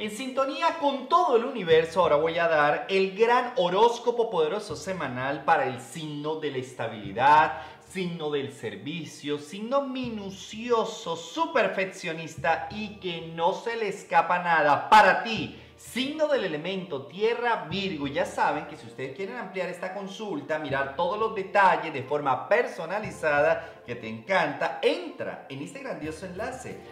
En sintonía con todo el universo, ahora voy a dar el gran horóscopo poderoso semanal para el signo de la estabilidad, signo del servicio, signo minucioso, su perfeccionista y que no se le escapa nada para ti. Signo del elemento tierra, Virgo. Ya saben que si ustedes quieren ampliar esta consulta, mirar todos los detalles de forma personalizada que te encanta, entra en este grandioso enlace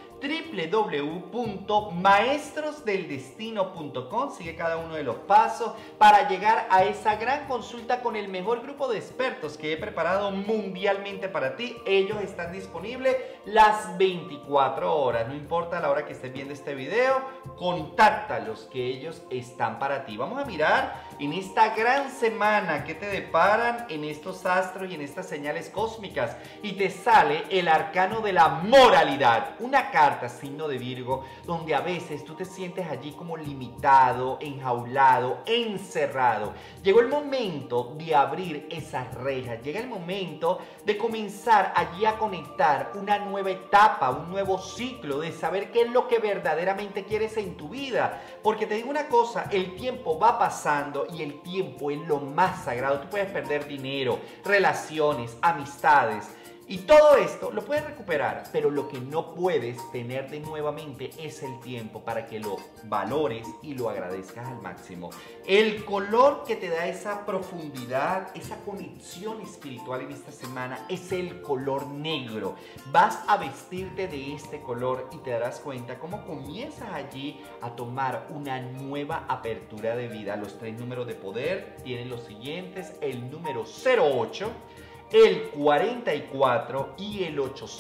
www.maestrosdeldestino.com. Sigue cada uno de los pasos para llegar a esa gran consulta con el mejor grupo de expertos que he preparado mundialmente para ti. Ellos están disponibles las 24 horas, no importa la hora que estés viendo este video, contáctalos que ellos están para ti. Vamos a mirar en esta gran semana que te deparan en estos astros y en estas señales cósmicas, y te sale el arcano de la moralidad, una carta signo de Virgo donde a veces tú te sientes allí como limitado, enjaulado, encerrado. Llegó el momento de abrir esas rejas, llega el momento de comenzar allí a conectar una nueva etapa, un nuevo ciclo, de saber qué es lo que verdaderamente quieres en tu vida, porque te digo una cosa, el tiempo va pasando y el tiempo es lo más sagrado. Tú puedes perder dinero, relaciones, amistades, y todo esto lo puedes recuperar, pero lo que no puedes tener de nuevamente es el tiempo para que lo valores y lo agradezcas al máximo. El color que te da esa profundidad, esa conexión espiritual en esta semana es el color negro. Vas a vestirte de este color y te darás cuenta cómo comienzas allí a tomar una nueva apertura de vida. Los 3 números de poder tienen los siguientes: el número 08, el 44 y el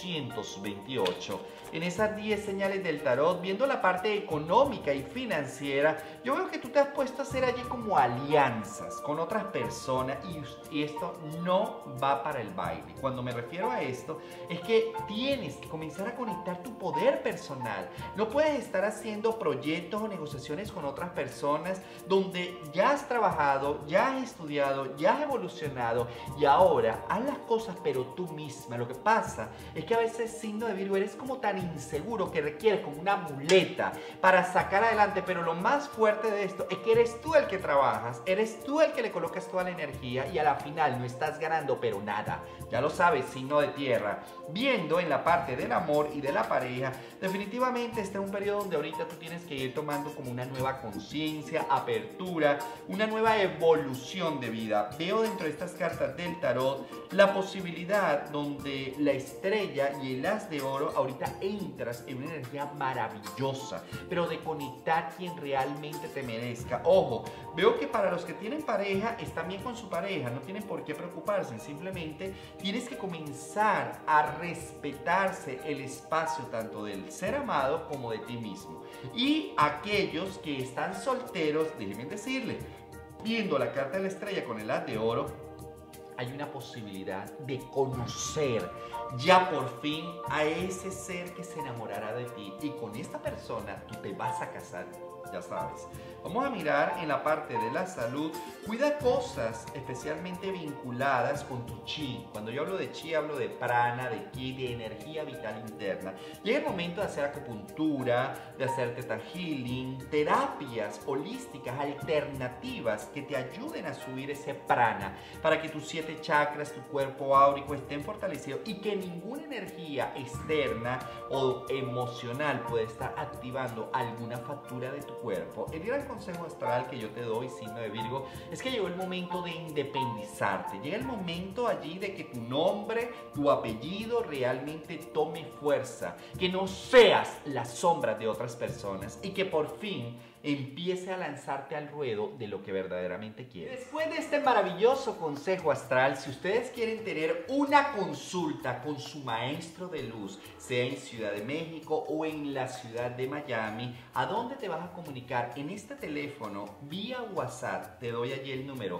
828. En esas 10 señales del tarot, viendo la parte económica y financiera, yo veo que tú te has puesto a hacer allí como alianzas con otras personas y esto no va para el baile. Cuando me refiero a esto, es que tienes que comenzar a conectar tu poder personal. No puedes estar haciendo proyectos o negociaciones con otras personas donde ya has trabajado, ya has estudiado, ya has evolucionado y ahora haz las cosas pero tú misma. Lo que pasa es que a veces, signo de Virgo, eres como tan inseguro que requieres como una muleta para sacar adelante, pero lo más fuerte de esto es que eres tú el que trabajas, eres tú el que le colocas toda la energía y a la final no estás ganando pero nada. Ya lo sabes, signo de tierra. Viendo en la parte del amor y de la pareja, definitivamente este es un periodo donde ahorita tú tienes que ir tomando como una nueva conciencia, apertura, una nueva evolución de vida. Veo dentro de estas cartas del tarot la posibilidad donde la estrella y el as de oro, ahorita entras en una energía maravillosa, pero de conectar quien realmente te merezca. Ojo, veo que para los que tienen pareja, están bien con su pareja, no tienen por qué preocuparse, simplemente tienes que comenzar a respetarse el espacio tanto del ser amado como de ti mismo. Y aquellos que están solteros, déjenme decirles, viendo la carta de la estrella con el as de oro, hay una posibilidad de conocer ya por fin a ese ser que se enamorará de ti, y con esta persona tú te vas a casar, ya sabes. Vamos a mirar en la parte de la salud. Cuida cosas especialmente vinculadas con tu chi. Cuando yo hablo de chi, hablo de prana, de ki, de energía vital interna. Llega el momento de hacer acupuntura, de hacer theta healing, terapias holísticas alternativas que te ayuden a subir ese prana para que tus 7 chakras, tu cuerpo áurico estén fortalecidos y que ninguna energía externa o emocional pueda estar activando alguna factura de tu cuerpo. El gran consejo astral que yo te doy, signo de Virgo, es que llegó el momento de independizarte. Llega el momento allí de que tu nombre, tu apellido realmente tome fuerza, que no seas la sombra de otras personas y que por fin empiece a lanzarte al ruedo de lo que verdaderamente quieres. Después de este maravilloso consejo astral, si ustedes quieren tener una consulta con su maestro de luz, sea en Ciudad de México o en la ciudad de Miami, ¿a dónde te vas a comunicar? En este teléfono, vía WhatsApp, te doy allí el número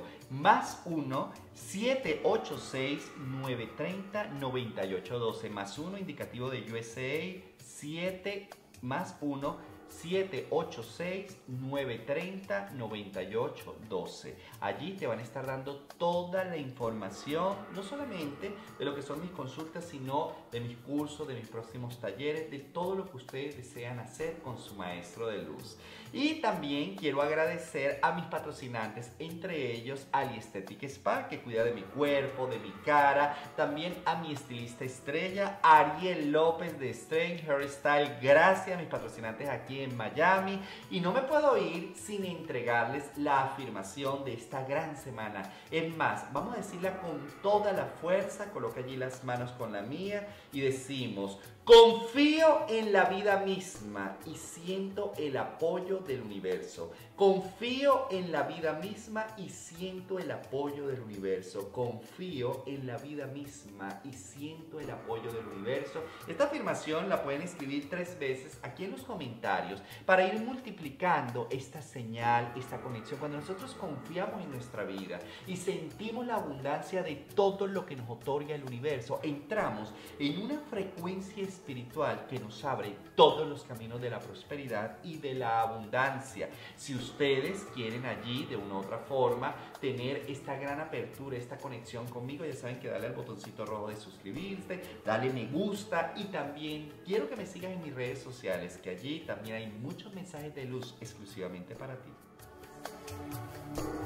+1 786 930 9812, +1 indicativo de USA, +1 786-930-9812. Allí te van a estar dando toda la información, no solamente de lo que son mis consultas, sino de mis cursos, de mis próximos talleres, de todo lo que ustedes desean hacer con su maestro de luz. Y también quiero agradecer a mis patrocinantes, entre ellos Ali Aesthetic Spa, que cuida de mi cuerpo, de mi cara, también a mi estilista estrella, Ariel López de Strange Hairstyle. Gracias a mis patrocinantes aquí en Miami. Y no me puedo ir sin entregarles la afirmación de esta gran semana. Es más, vamos a decirla con toda la fuerza. Coloca allí las manos con la mía y decimos: confío en la vida misma y siento el apoyo del universo. Confío en la vida misma y siento el apoyo del universo. Confío en la vida misma y siento el apoyo del universo. Esta afirmación la pueden escribir 3 veces aquí en los comentarios para ir multiplicando esta señal, esta conexión. Cuando nosotros confiamos en nuestra vida y sentimos la abundancia de todo lo que nos otorga el universo, entramos en una frecuencia espiritual que nos abre todos los caminos de la prosperidad y de la abundancia. Si ustedes quieren allí de una u otra forma tener esta gran apertura, esta conexión conmigo, ya saben que dale al botoncito rojo de suscribirse, dale me gusta, y también quiero que me sigan en mis redes sociales, que allí también hay muchos mensajes de luz exclusivamente para ti.